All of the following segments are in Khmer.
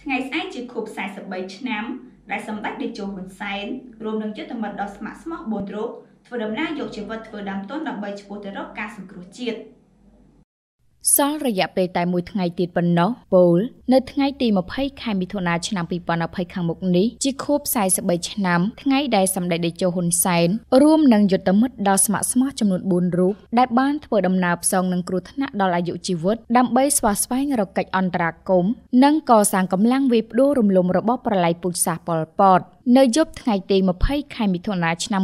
Ngày ai chỉ khúc sai sập bấy năm đại sầm đách để cho hồn sai rôm nâng chất mật đỏ smart smart bồn rốt vừa đầm na dục chỉ vật vừa đám tôn đầm bấy chỉ bồn rốt ca sừng cửu chiết សល់រយៈពេលតែមួយថ្ងៃទៀតប៉ុណ្ណោះពលនៅថ្ងៃទី20ខែមិថុនាឆ្នាំ2020ខាងមុខនេះជាខួប43ឆ្នាំថ្ងៃដែលសម្ដេចតេជោហ៊ុនសែនរួមនឹងយុទ្ធមិត្តដ៏ស្ម័គ្រស្មោះចំនួន4រូបដែលបានធ្វើដំណើរផ្សងនឹងគ្រោះថ្នាក់ដល់អាយុជីវិតដើម្បីស្វាស្វែងរកកិច្ចអន្តរាគមន៍និងកសាងកម្លាំងវាយផ្ដួលរំលំរបបប្រល័យពូជសាសន៍ប៉ុលពតនៅយប់ថ្ងៃទី20ខែមិថុនាឆ្នាំ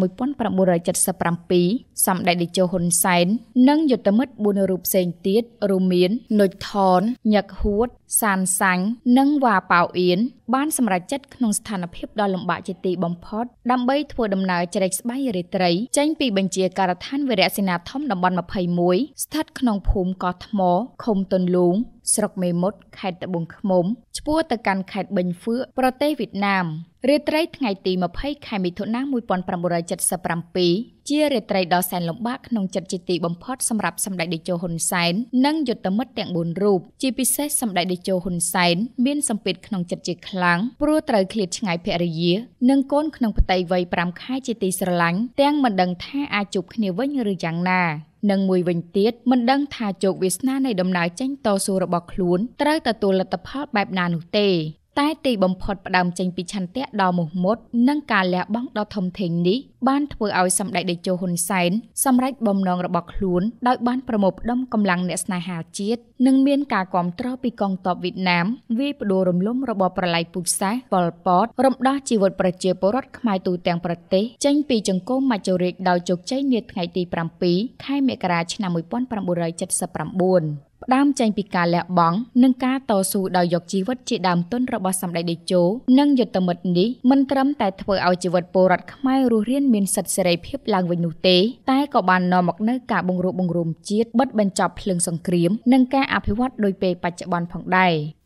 1977សម្ដេចតេជោហ៊ុនសែននិងយុទ្ធមិត្ត4រូបផ្សេងទៀតរួមមាននុចថនញឹកហួតសានសាញ់និងវ៉ាប៉ាវអៀនបានសម្រេចចិត្តក្នុងស្ថានភាពដ៏លំបាកជាទីបំផុតដើម្បីធ្វើដំណើរជ្រែកស្បៃរាត្រីចេញពីបញ្ជាការដ្ឋានវីរៈសេនាធំតំបន់21ស្ថិតក្នុងភូមិកោះថ្មឃុំទុនលូងស្រុកមេមត់ខេត្តត្បូងឃ្មុំឆ្ពោះទៅកាន់ខេត្តប៊ិញហ្វឿកប្រទេសវៀតណាមរាត្រីថ្ងៃទី20ខែមិថុនា1977ជារាត្រីដ៏សែនលំបាកក្នុងចិត្តជាទីបំផុតសម្រាប់សម្ដេចតេជោហ៊ុនសែននិងយុទ្ធមិត្តទាំង4រូបជាពិសេសសម្ដេចតេជោហ៊ុនសែនមានសម្ពាធក្នុងចិត្តជាខ្លាំងព្រោះត្រូវឃ្លាតឆ្ងាយភរិយានិងកូនក្នុងផ្ទៃវ័យ5ខែជាទីស្រឡាញ់ទាំងមិនដឹងថាអាចជួបគ្នាវិញឬយ៉ាងណានិងមួយវិញទៀតមិនដឹងថាជោគវាសនានៃដំណើរចេញតស៊ូរបស់ខ្លួនត្រូវទទួលលទ្ធផលបែបណានោះទេតែទីបំផុតផ្ដើមចេញពីឆន្ទៈដ៏មោះមុតនិងការលះបង់ដ៏ធំធេងនេះបានធ្វើឲ្យសម្ដេចតេជោហ៊ុនសែនសម្រេចបំណងរបស់ខ្លួនដោយបានប្រមូលផ្ដុំកម្លាំងអ្នកស្នេហាជាតិនិងមានការគាំទ្រពីកងទ័ពវៀតណាមវាយផ្ដួលរំលំរបបប្រល័យពូជសាសន៍ប៉ុលពតរំដោះជីវិតប្រជាពលរដ្ឋខ្មែរទូទាំងប្រទេសចេញពីចង្គមមច្ចុរាជដោយជោគជ័យនាថ្ងៃទី7ខែមករាឆ្នាំ1979ផ្ដើមចេញពីការលះបង់និងការតស៊ូដោយយកជីវិតជាដើមទុនរបស់សម្ដេចតេជោនិងយុទ្ធមិត្តនេះមិនត្រឹមតែធ្វើឲ្យជីវិតពលរដ្ឋខ្មែររស់រានមានសិទ្ធិសេរីភាពឡើងវិញនោះទេតែក៏បាននាំមកនូវការបង្រួបបង្រួមជាតិបិទបញ្ចប់ភ្លើងសង្គ្រាមនិងការអភិវឌ្ឍដោយពេលបច្ចុប្បន្នផងដែរ